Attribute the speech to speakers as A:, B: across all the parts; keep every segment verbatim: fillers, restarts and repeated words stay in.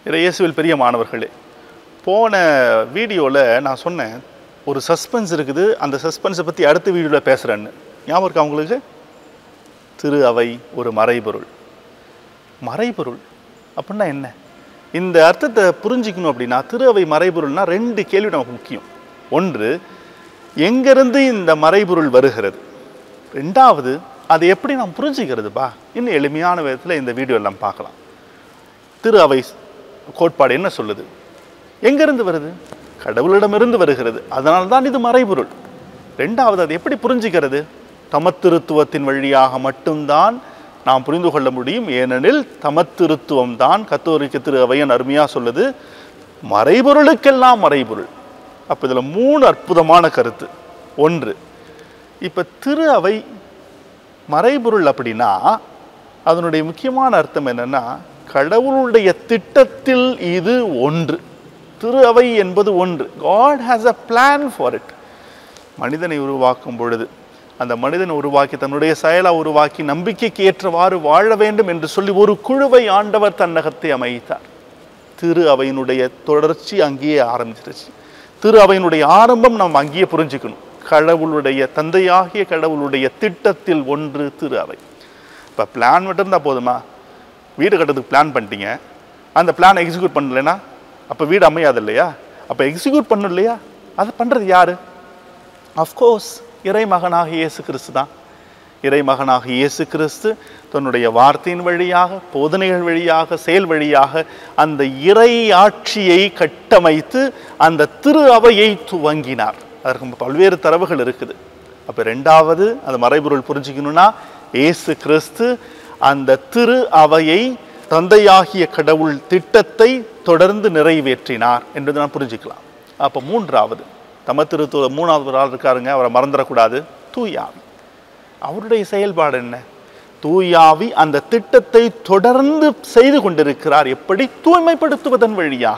A: இயேசுவில் பெரிய மாணவர்களே, போன வீடியோவில் நான் சொன்னேன் ஒரு சஸ்பென்ஸ் இருக்குது, அந்த சஸ்பென்ஸை பற்றி அடுத்த வீடியோவில் பேசுகிறேன்னு. ஞாபகம் இருக்கா உங்களுக்கு? திரு அவை ஒரு மறைபொருள். மறைபொருள் அப்படின்னா என்ன? இந்த அர்த்தத்தை புரிஞ்சிக்கணும் அப்படின்னா திரு அவை மறைபொருள்னா ரெண்டு கேள்வி நமக்கு முக்கியம். ஒன்று, எங்கேருந்து இந்த மறைபொருள் வருகிறது? ரெண்டாவது, அதை எப்படி நாம் புரிஞ்சுக்கிறதுப்பா? இன்னும் எளிமையான விதத்தில் இந்த வீடியோ எல்லாம் பார்க்கலாம். திரு அவை கோட்பாடு என்ன சொல்லுது? எங்கிருந்து வருது? கடவுளிடமிருந்து வருகிறது. அதனால தான் இது மறைபொருள். ரெண்டாவது, அது எப்படி புரிஞ்சுக்கிறது? தமத்திருத்துவத்தின் வழியாக மட்டும்தான் நாம் புரிந்து கொள்ள முடியும். ஏனெனில் தமத்திருத்துவம் தான் கத்தோலிக்க திரு அவையன் அருமையாக சொல்லுது, மறைபொருளுக்கெல்லாம் மறைபொருள். அப்போ இதில் மூணு அற்புதமான கருத்து. ஒன்று, இப்போ திரு அவை மறைபொருள் அப்படின்னா அதனுடைய முக்கியமான அர்த்தம் என்னன்னா, கடவுளுடைய திட்டத்தில் இது ஒன்று. திரு அவை என்பது ஒன்று. God has a plan for it. மனிதனை உருவாக்கும் பொழுது அந்த மனிதனை உருவாக்கி தன்னுடைய செயலாக உருவாக்கி நம்பிக்கைக்கு ஏற்றவாறு வாழ வேண்டும் என்று சொல்லி ஒரு குழுவை ஆண்டவர் தன்னகத்தை அமைத்தார். திரு அவையினுடைய தொடர்ச்சி அங்கேயே ஆரம்பிச்சிருச்சு. திரு அவையினுடைய ஆரம்பம் நாம் அங்கேயே புரிஞ்சுக்கணும். கடவுளுடைய தந்தையாகிய கடவுளுடைய திட்டத்தில் ஒன்று திரு அவை. இப்போ பிளான் மட்டும்தான் போதுமா? வீடு கட்டுறதுக்கு பிளான் பண்ணிட்டீங்க, அந்த பிளானை எக்ஸிக்யூட் பண்ணலைன்னா அப்போ வீடு அமையாது இல்லையா? அப்போ எக்ஸிக்யூட் பண்ணணும் இல்லையா? அது பண்ணுறது யார்? அஃப்கோர்ஸ் இறைமகனாக இயேசு கிறிஸ்து தான். இறைமகனாக இயேசு கிறிஸ்து தன்னுடைய வார்த்தையின் வழியாக, போதனைகள் வழியாக, செயல் வழியாக அந்த இறை ஆட்சியை கட்டமைத்து அந்த திரு அவையை துவங்கினார். அதற்கு பல்வேறு தரவுகள் இருக்குது. அப்போ ரெண்டாவது, அந்த மறைபொருள் புரிஞ்சுக்கணும்னா, இயேசு கிறிஸ்து அந்த திரு அவையை தந்தையாகிய கடவுள் திட்டத்தை தொடர்ந்து நிறைவேற்றினார் என்று நான் புரிஞ்சுக்கலாம். அப்போ மூன்றாவது, தமத்திருத்துவ மூணாவது ஒரு ஆள் இருக்காருங்க, அவரை மறந்துடக்கூடாது, தூயாவி. அவருடைய செயல்பாடு என்ன? தூயாவி அந்த திட்டத்தை தொடர்ந்து செய்து கொண்டிருக்கிறார். எப்படி? தூய்மைப்படுத்துவதன் வழியாக.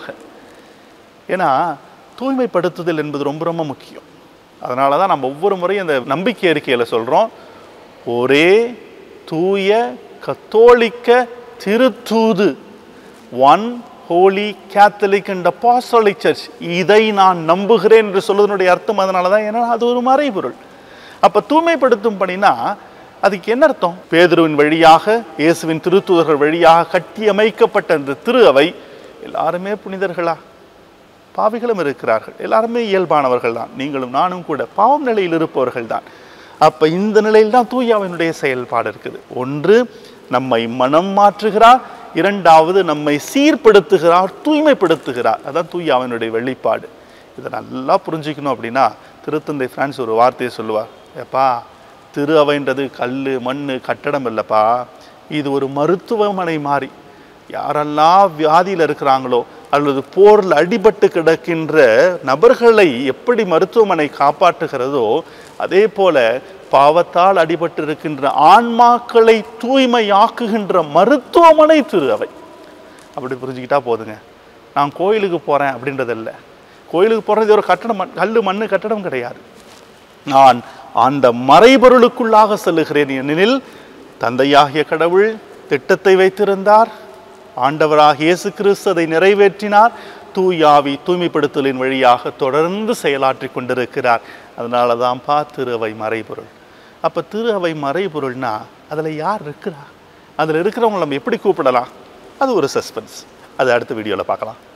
A: ஏன்னா தூய்மைப்படுத்துதல் என்பது ரொம்ப ரொம்ப முக்கியம். அதனால தான் நம்ம ஒவ்வொரு முறையும் அந்த நம்பிக்கை அறிக்கையில் சொல்கிறோம், ஒரே தூய கத்தோலிக்க திருத்தூது, one holy catholic and apostolic church, இதை நான் நம்புகிறேன் என்று சொல்வதனுடைய அர்த்தம் அதனால தான். ஏன்னா அது ஒரு மறைபொருள். அப்போ தூய்மைப்படுத்தும் பணினா அதுக்கு என்ன அர்த்தம்? பேதுருவின் வழியாக, இயேசுவின் திருத்தூதர்கள் வழியாக கட்டி அமைக்கப்பட்ட அந்த திரு அவை எல்லாருமே புனிதர்களா? பாவிகளும் இருக்கிறார்கள். எல்லாருமே இயல்பானவர்கள் தான். நீங்களும் நானும் கூட பாவம் நிலையில் இருப்பவர்கள் தான். அப்போ இந்த நிலையில் தான் தூயாவினுடைய செயல்பாடு இருக்குது. ஒன்று, நம்மை மனம் மாற்றுகிறார். இரண்டாவது, நம்மை சீர்படுத்துகிறார், தூய்மைப்படுத்துகிறார். அதான் தூயாவினுடைய வெளிப்பாடு. இதை நல்லா புரிஞ்சுக்கணும் அப்படின்னா திருத்தந்தை பிரான்ஸ் ஒரு வார்த்தையை சொல்லுவார். ஏப்பா, திரு அவைன்றது கல் மண் கட்டடம் இல்லைப்பா, இது ஒரு மருத்துவமனை மாதிரி. யாரெல்லாம் வியாதியில் இருக்கிறாங்களோ அல்லது போரில் அடிபட்டு கிடக்கின்ற நபர்களை எப்படி மருத்துவமனை காப்பாற்றுகிறதோ அதே போல பாவத்தால் அடிபட்டு இருக்கின்ற ஆன்மாக்களை தூய்மையாக்குகின்ற மருத்துவமனை திரு அவை. அப்படி புரிஞ்சுக்கிட்டா போதுங்க. நான் கோயிலுக்கு போகிறேன் அப்படின்றதில்லை. கோயிலுக்கு போகிறது ஒரு கட்டடம், கல் மண் கட்டடம் கிடையாது. நான் அந்த மறைபொருளுக்குள்ளாக செல்லுகிறேன். ஏனெனில் தந்தையாகிய கடவுள் திட்டத்தை வைத்திருந்தார், ஆண்டவராக இயேசு கிறிஸ்து அதை நிறைவேற்றினார், தூயாவி தூய்மைப்படுத்தலின் வழியாக தொடர்ந்து செயலாற்றி கொண்டிருக்கிறார். அதனால தான்ப்பா திரு அவை மறைபொருள். அப்போ திரு அவை மறைபொருள்னா அதில் யார் இருக்கிறா? அதில் இருக்கிறவங்க நம்ம எப்படி கூப்பிடலாம்? அது ஒரு சஸ்பென்ஸ். அது அடுத்த வீடியோவில் பார்க்கலாம்.